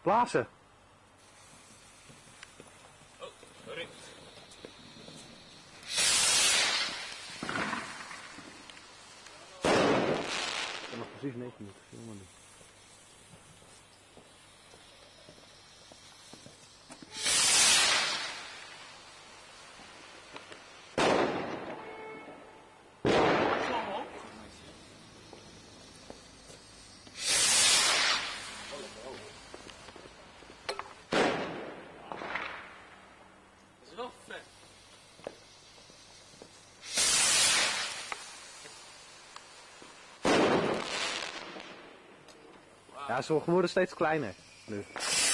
Plaatsen. Oh, sorry. Ik heb nog precies 9 minuten. Helemaal niet. Dat is wel vet. Ja, ze worden steeds kleiner nu.